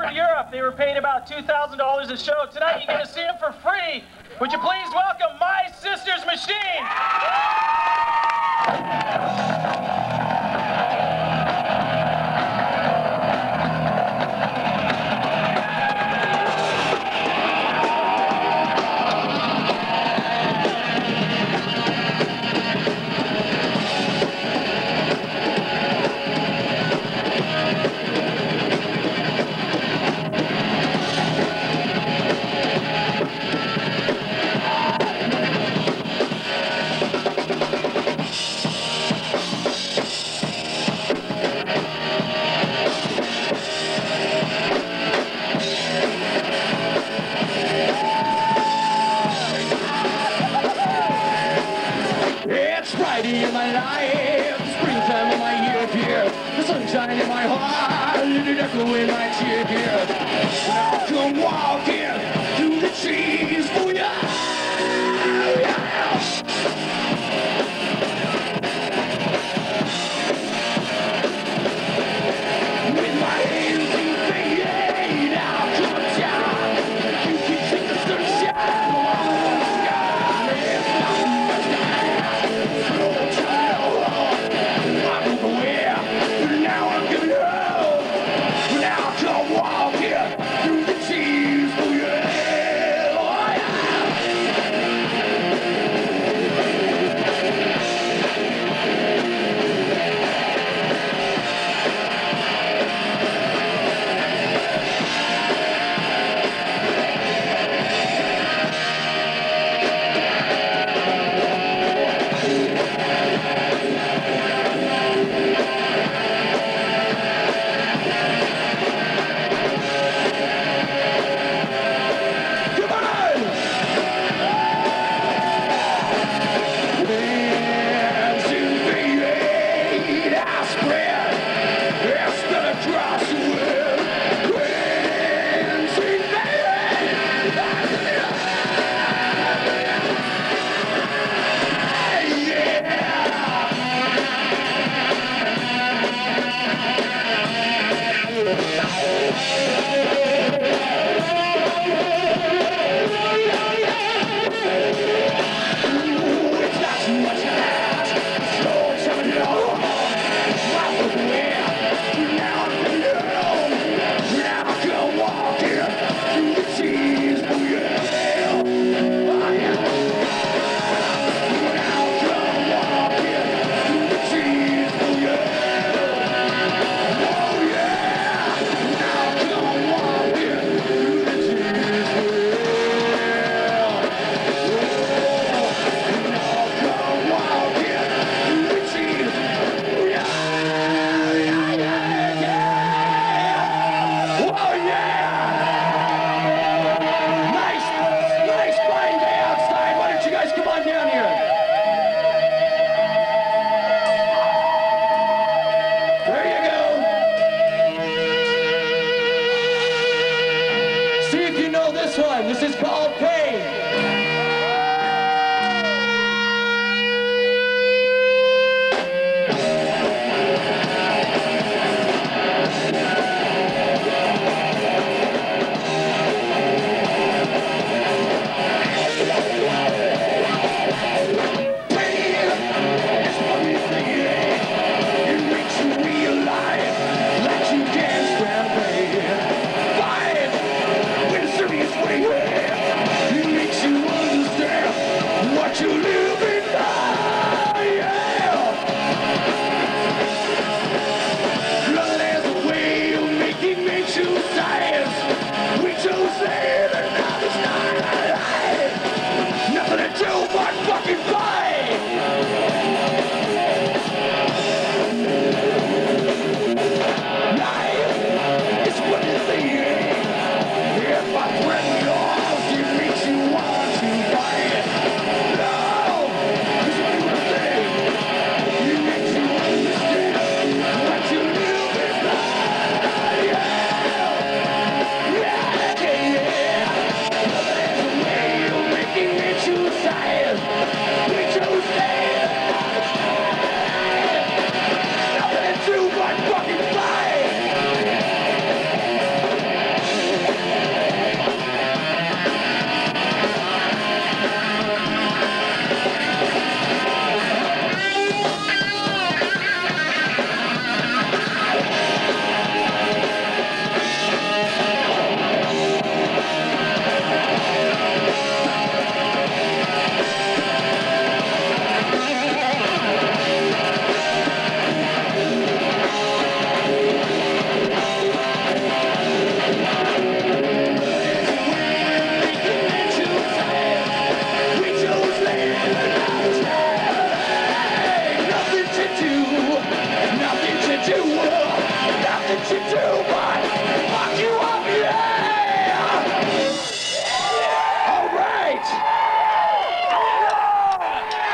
in Europe. They were paid about $2,000 a show. Tonight, you're going to see them for free. Would you please welcome My Sister's Machine? Friday in my life, springtime in my year here, the sunshine in my heart, and an echo in my cheer here. Now come walking through the trees for ya. With my hands in fade, I'll come down. You can take the sunshine. Now come walking through the trees, oh yeah.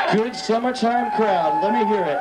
Good summertime crowd. Let me hear it.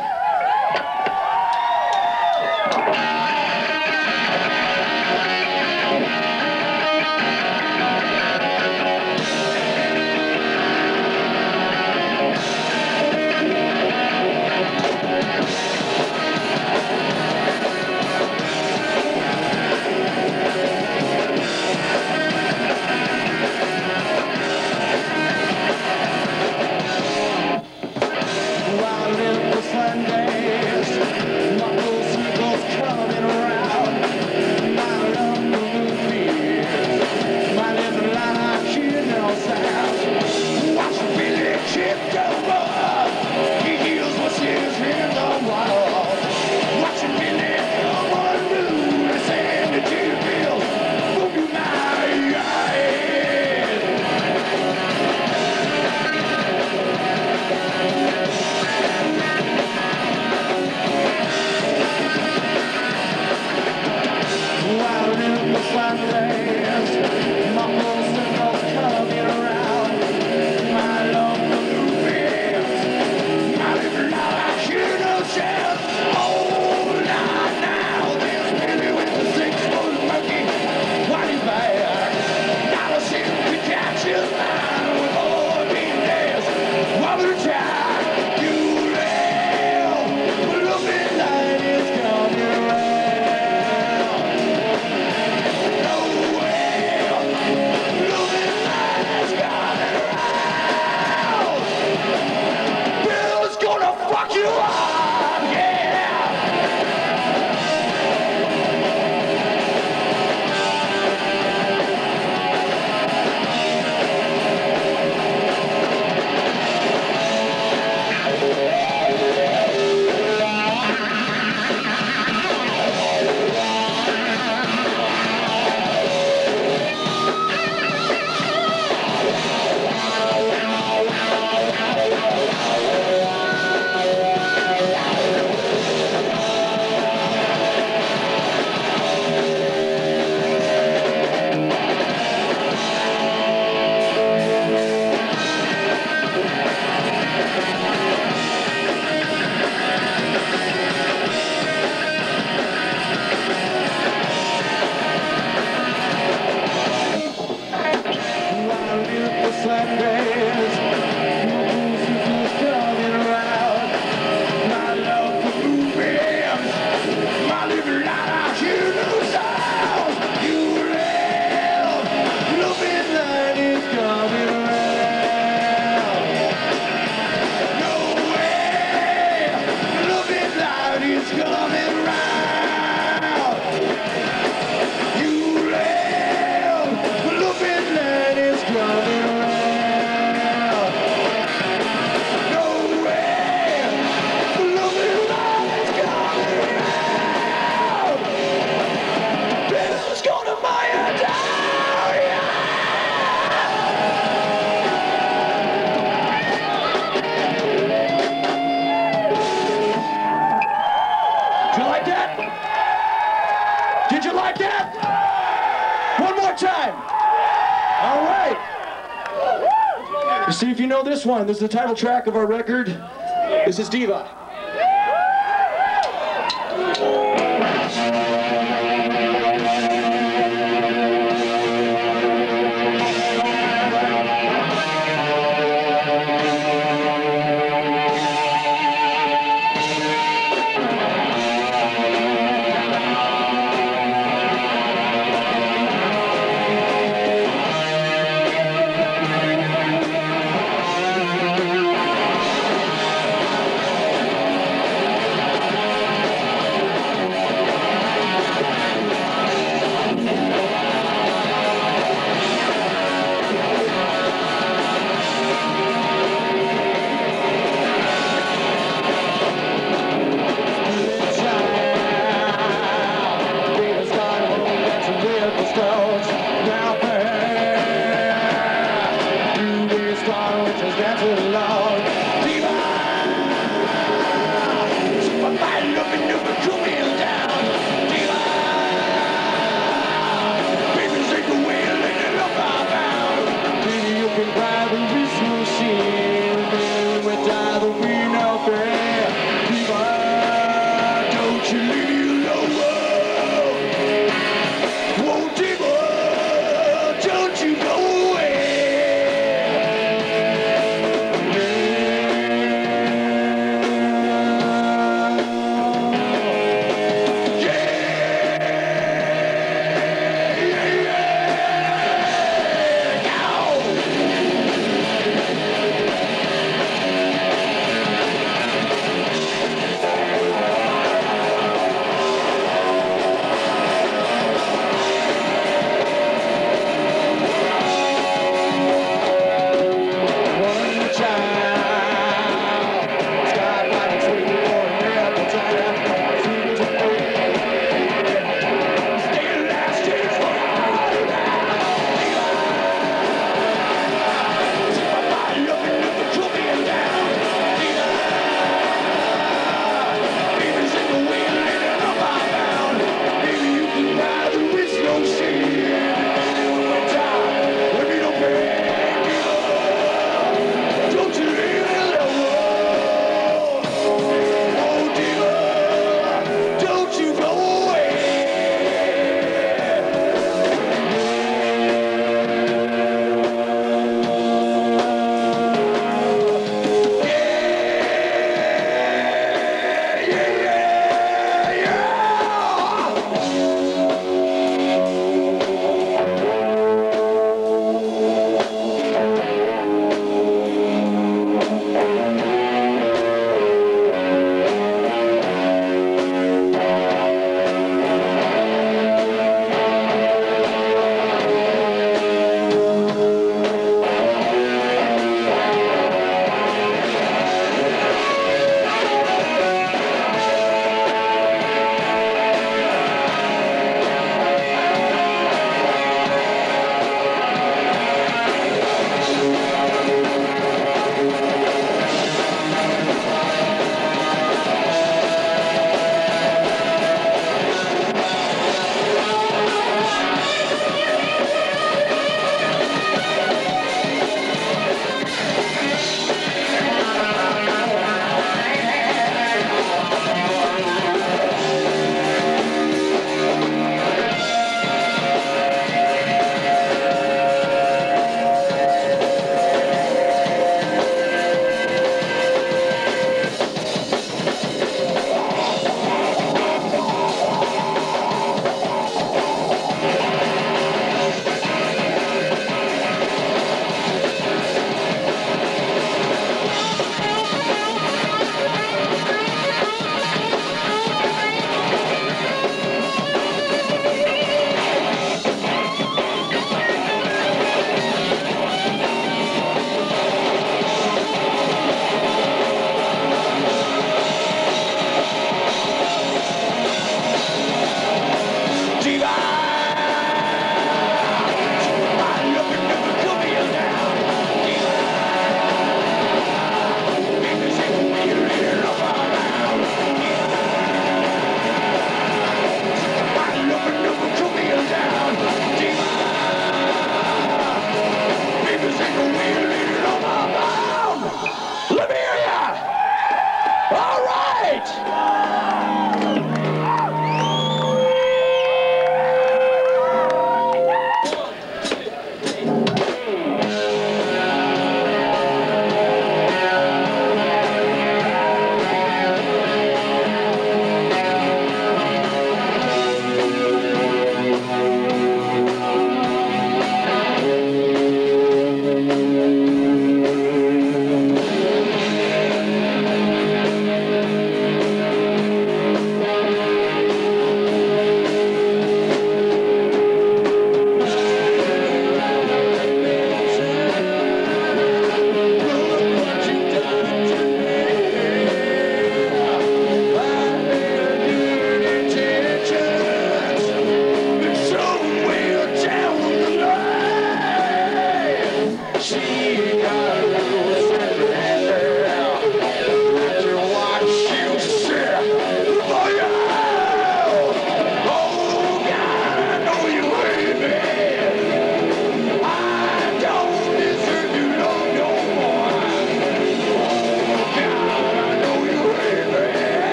Did you like that? One more time. All right. You see if you know this one. This is the title track of our record. This is Diva. Drive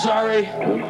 sorry.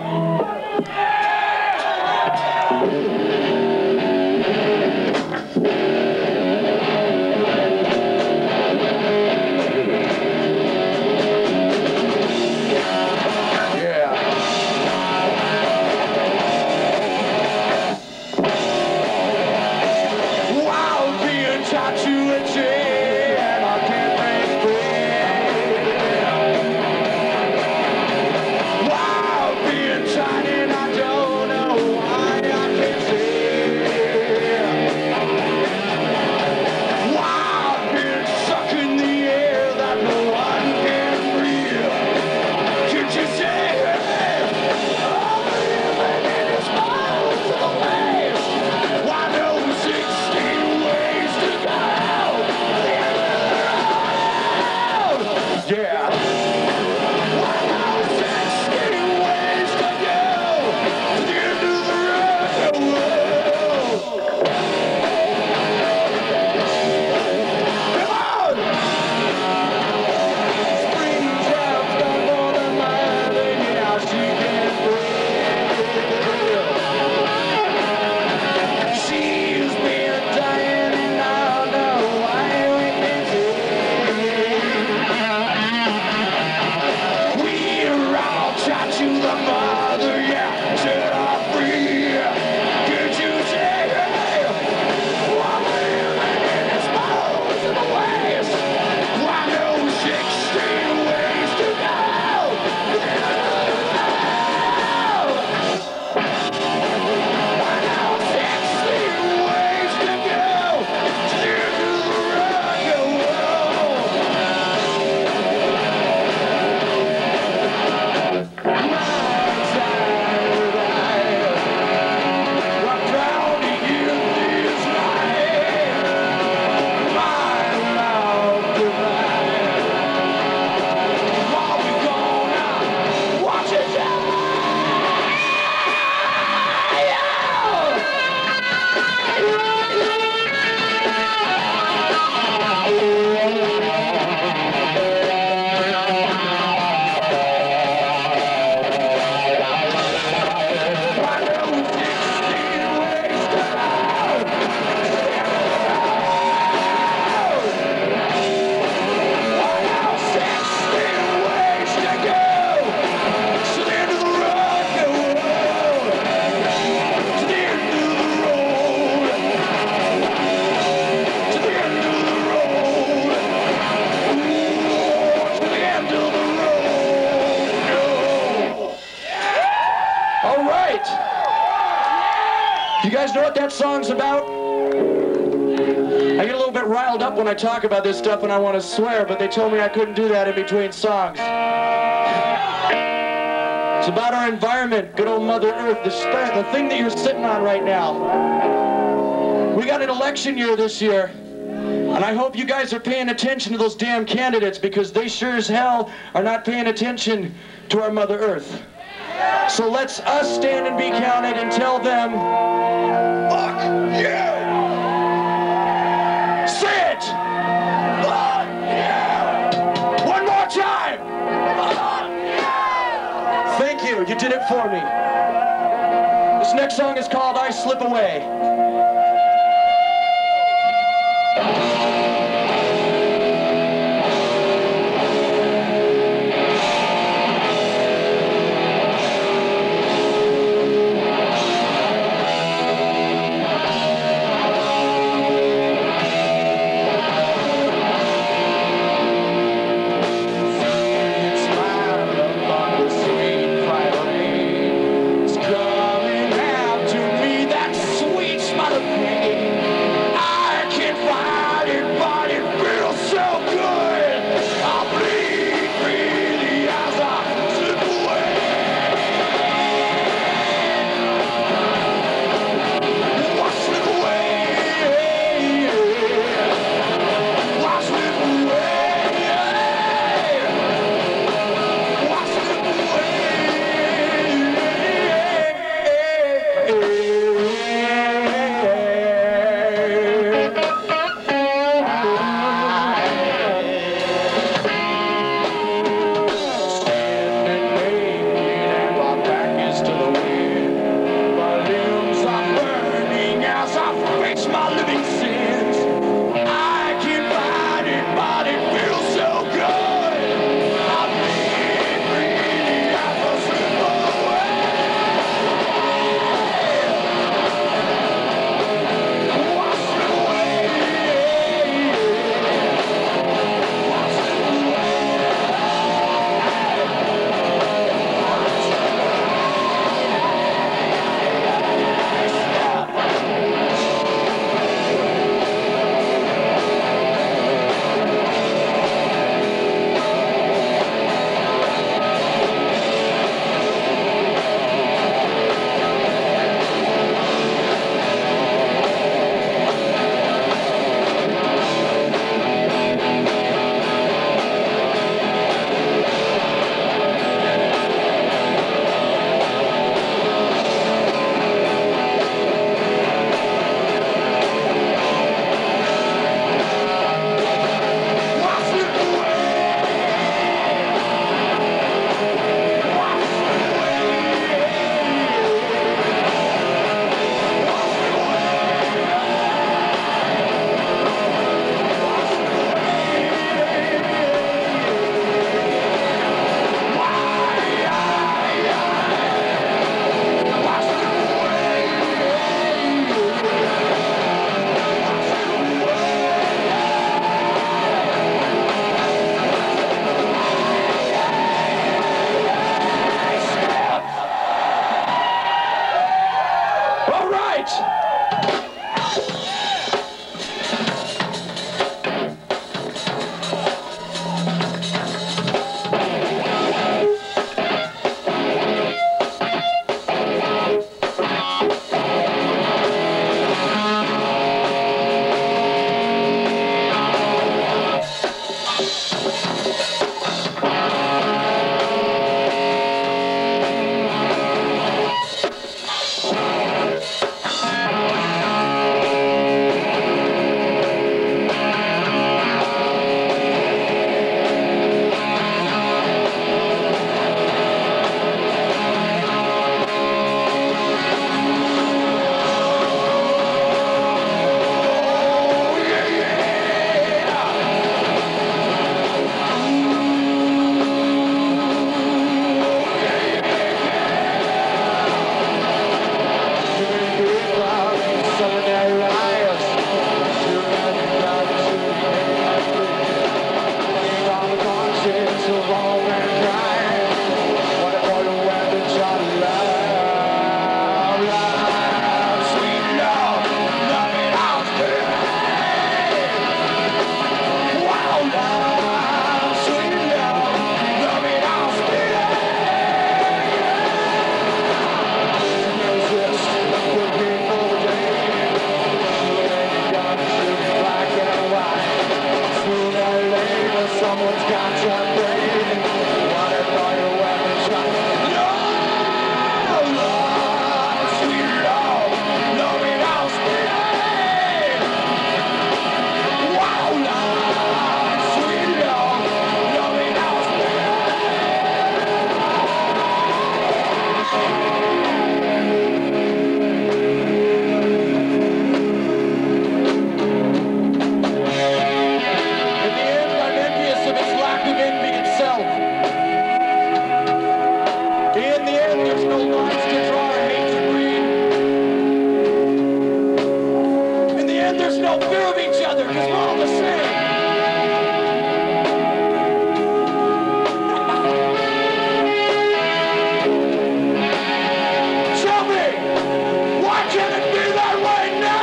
You guys know what that song's about? I get a little bit riled up when I talk about this stuff and I want to swear, but they told me I couldn't do that in between songs. It's about our environment, good old Mother Earth, the thing that you're sitting on right now. We got an election year this year, and I hope you guys are paying attention to those damn candidates, because they sure as hell are not paying attention to our Mother Earth. So let's us stand and be counted and tell them, fuck you! Say it! Fuck you! One more time! Fuck you! Thank you, you did it for me. This next song is called I Slip Away. Mother so long and dry. What a part of weapons are love, love, sweet love, nothing else but wow, love, sweet love, nothing else but resist the beautiful day. Black and white. Sooner or later, someone's got to pay. What if all your weapons shot? No, love, sweet love, nothing else but wow, love, sweet love, nothing else but there's no fear of each other because we're all the same. Tell me, why can't it be that way now?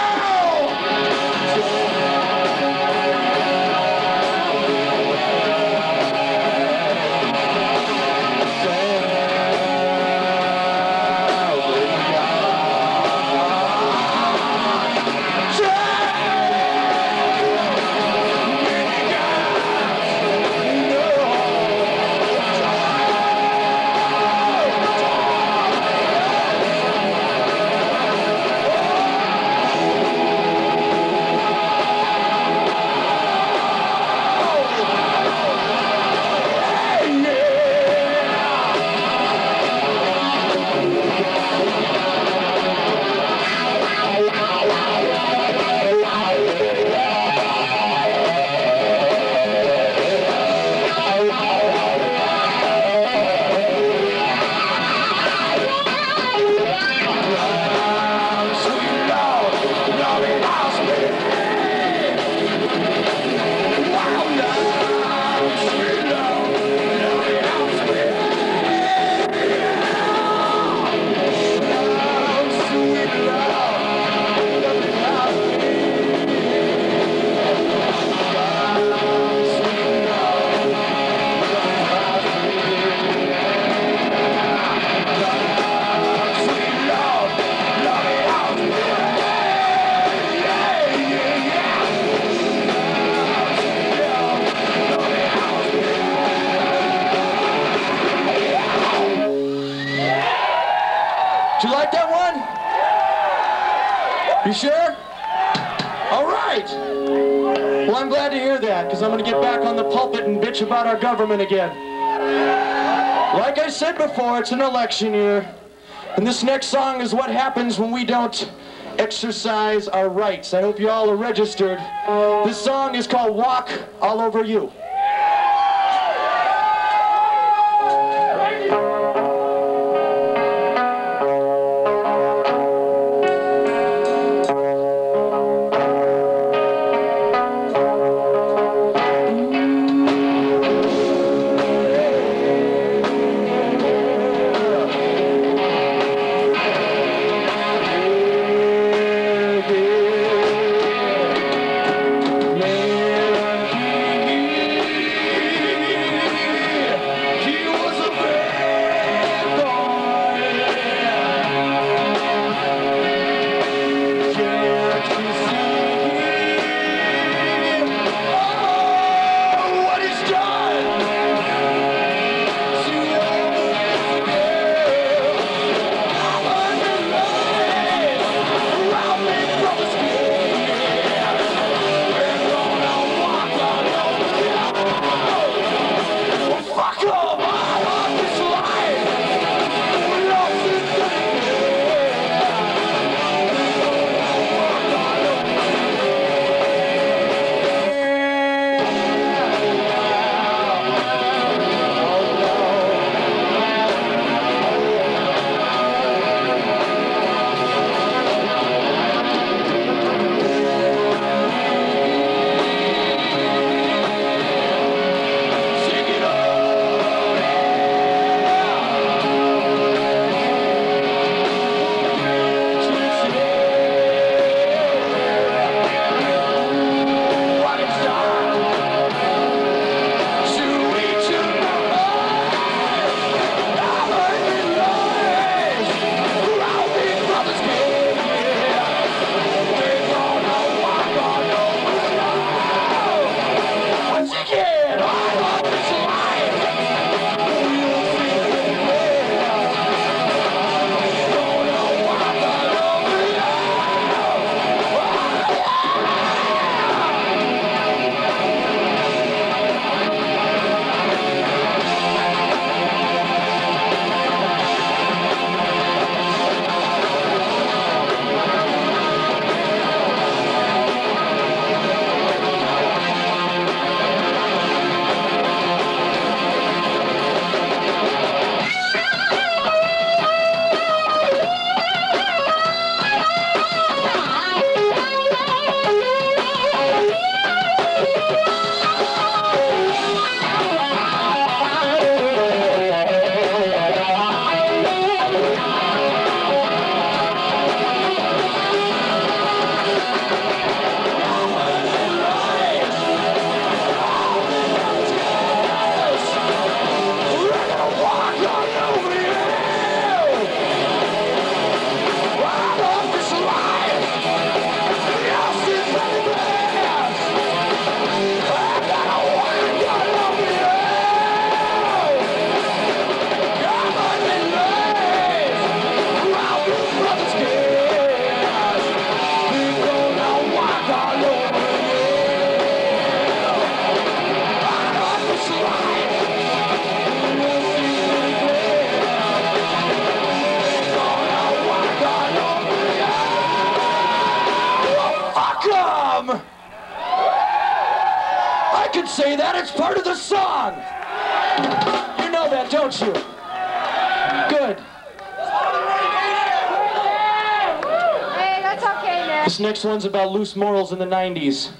Did you like that one? You sure? All right. Well, I'm glad to hear that because I'm going to get back on the pulpit and bitch about our government again. Like I said before, it's an election year. And this next song is what happens when we don't exercise our rights. I hope you all are registered. This song is called Walk All Over You. say that. It's part of the song. You know that, don't you? Good. Hey, that's okay, man. This next one's about loose morals in the 90s.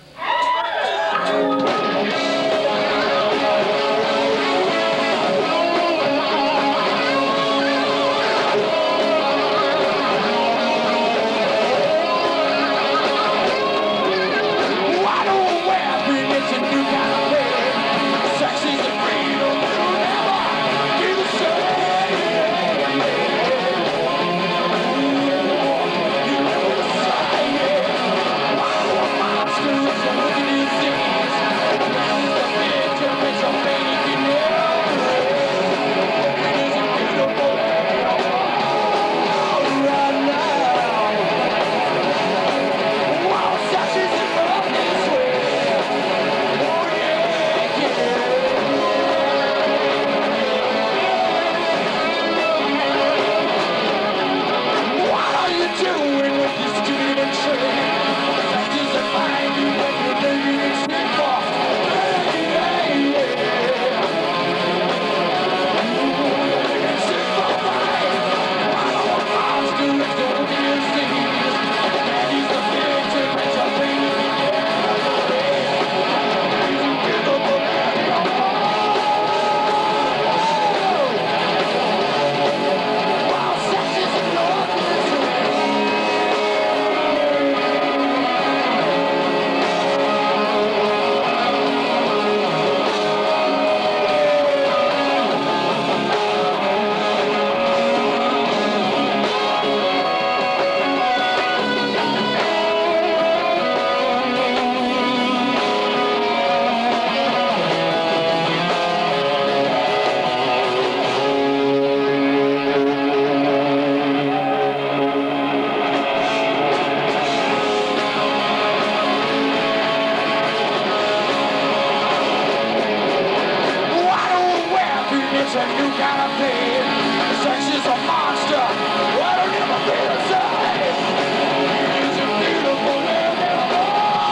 It's a new kind of pain. Sex is a monster. I don't ever feel inside. It's a beautiful animal.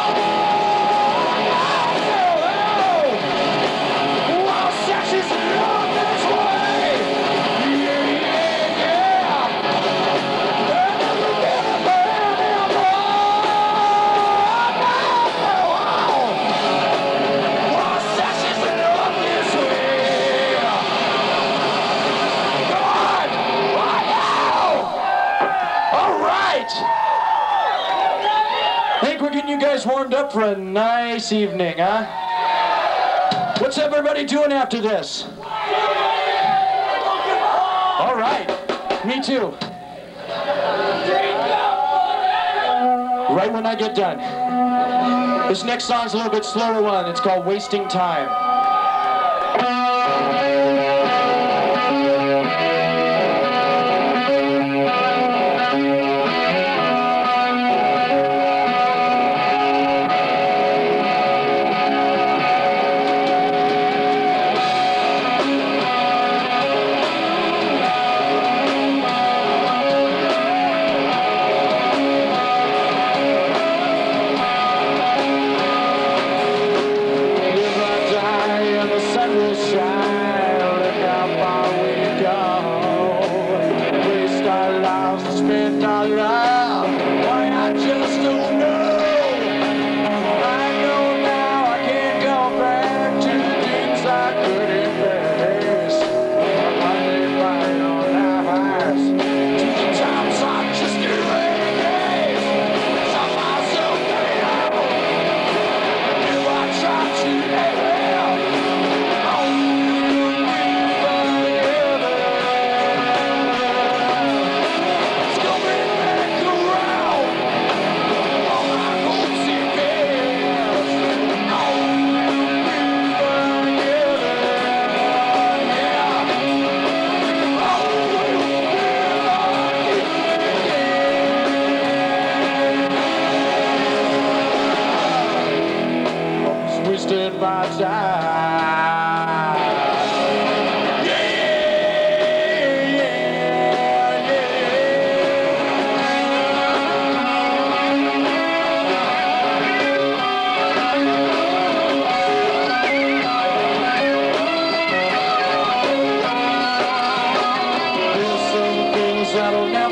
Well, sex is not this way. Yeah, yeah, yeah. Well, sex is not this way. I think we're getting you guys warmed up for a nice evening, huh? What's everybody doing after this? All right, me too. Right when I get done. This next song's a little bit slower one. It's called Wasting Time. If I die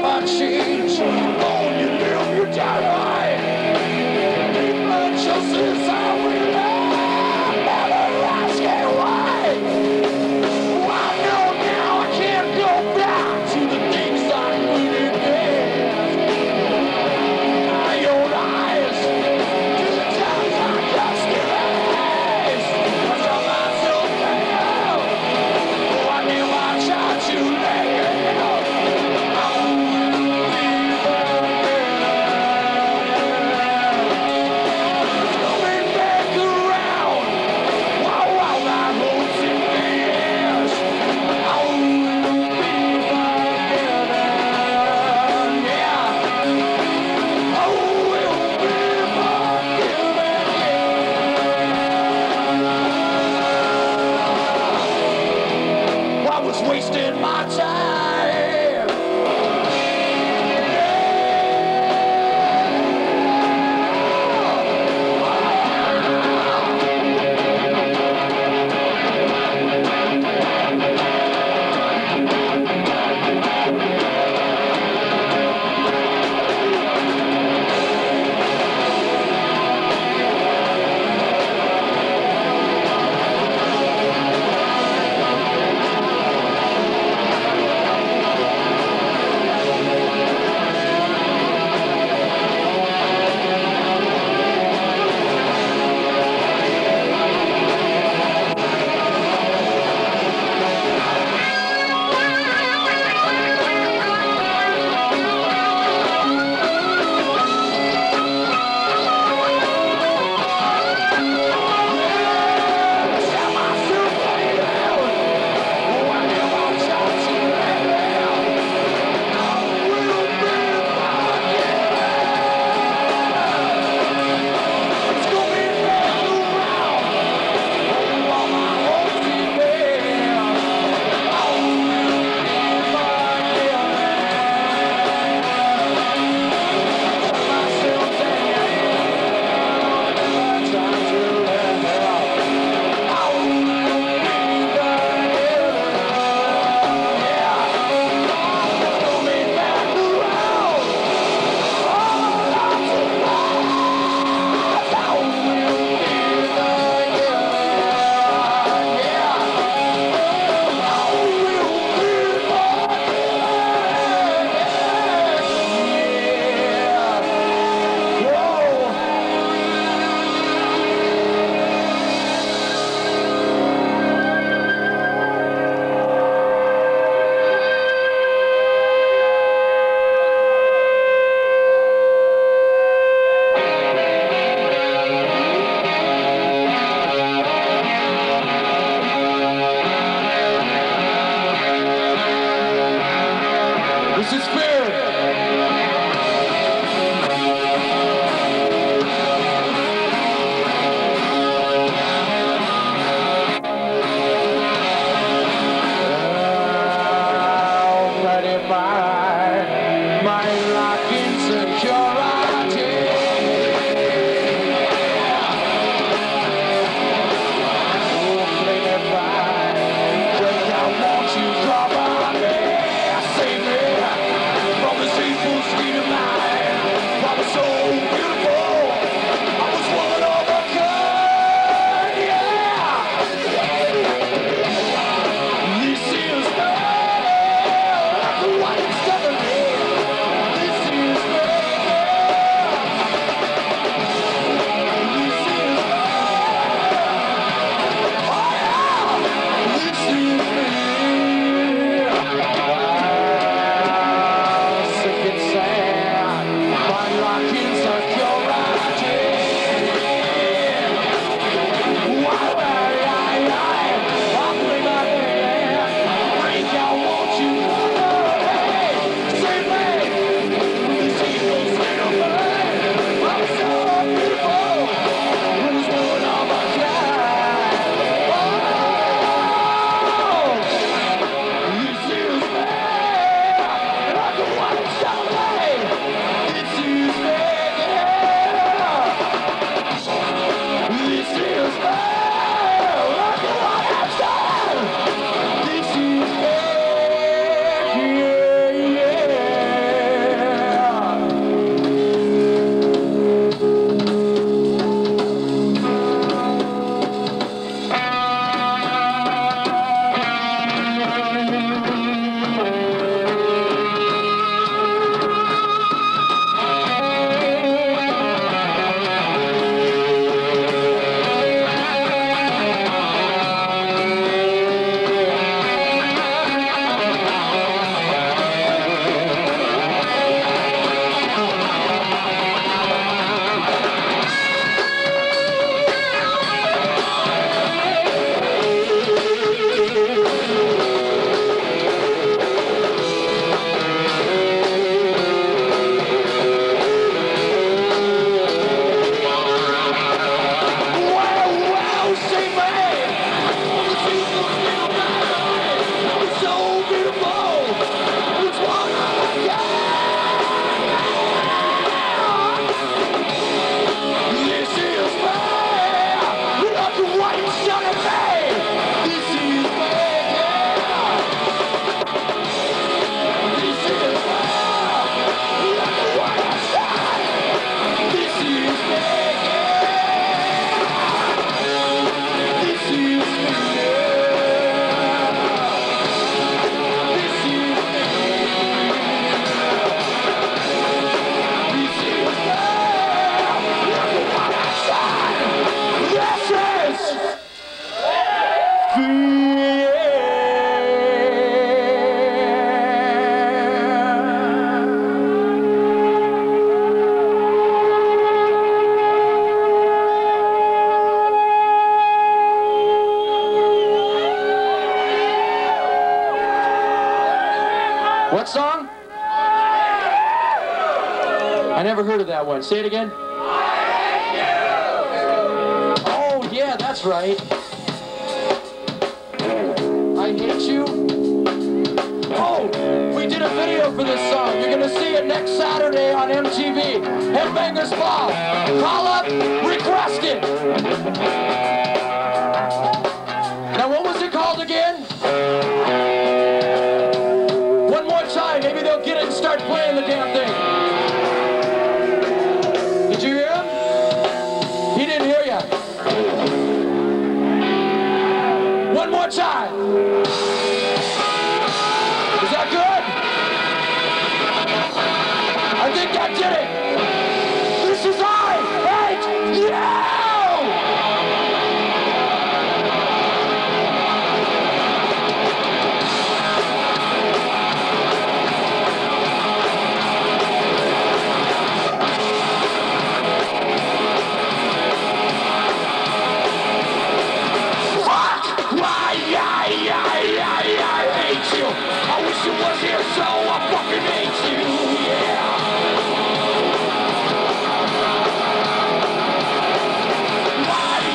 my change. Oh, you live, you die. Need my justice, I will never ask you why. I know now I can't go back to the things I really did. My own eyes, to the times I just erased. I saw myself fail. Oh, I knew I tried to let go. Coming back around, while I hold in fears. I will be forgiven, yeah. I will be forgiven. I was wasting my time. What song? I never heard of that one. Say it again. Oh, yeah, that's right. I Hate You. Oh, we did a video for this song. You're going to see it next Saturday on MTV. Headbangers Ball. Call up, request it. Now, what was it called again? One more time. Maybe they'll get it and start playing the damn thing. Did you hear him? He didn't hear you. One more time. Is that good? I think that did it. This is I Hate You! I wish you was here, so I fucking hate you, yeah. I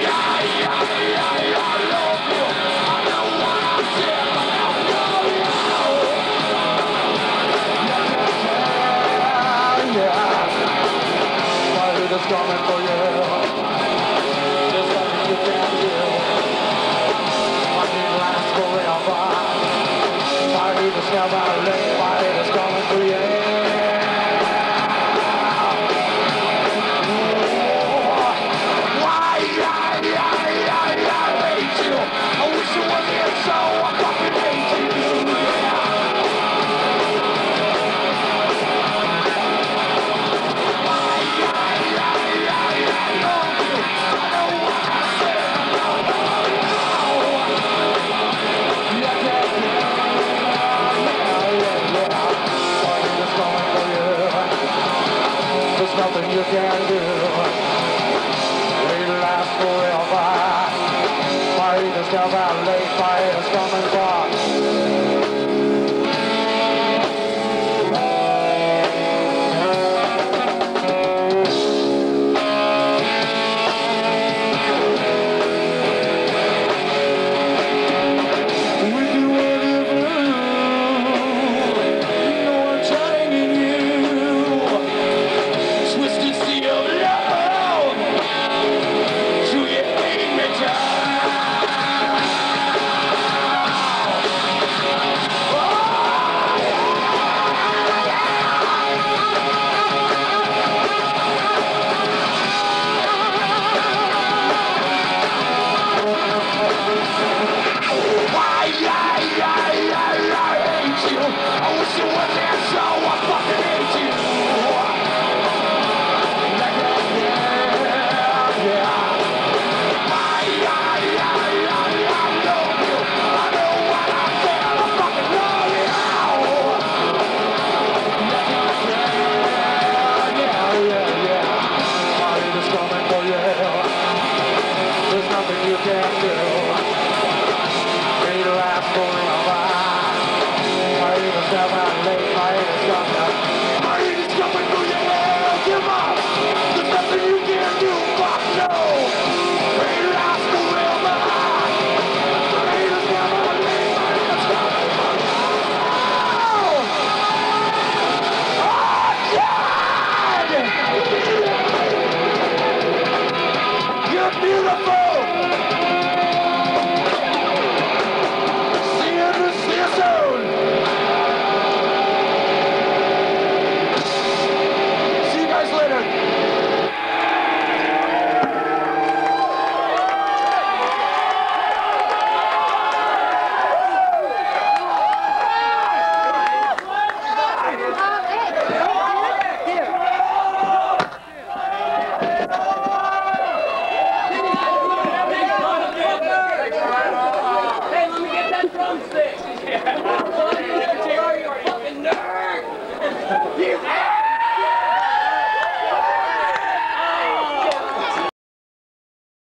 love you. I know what I said, but I know you. Yeah. My head is coming for you. There's nothing you can do. I need last forever. My heat is never late, my heat is coming for you. Why, I hate you. I wish you was here, so I fucking hate you, yeah. Why, I love you. I know what I said, I know. There's nothing you can do. It'll last forever. My heat is never late. My heat is coming back. Drumstick! Yeah. You fucking nerd! You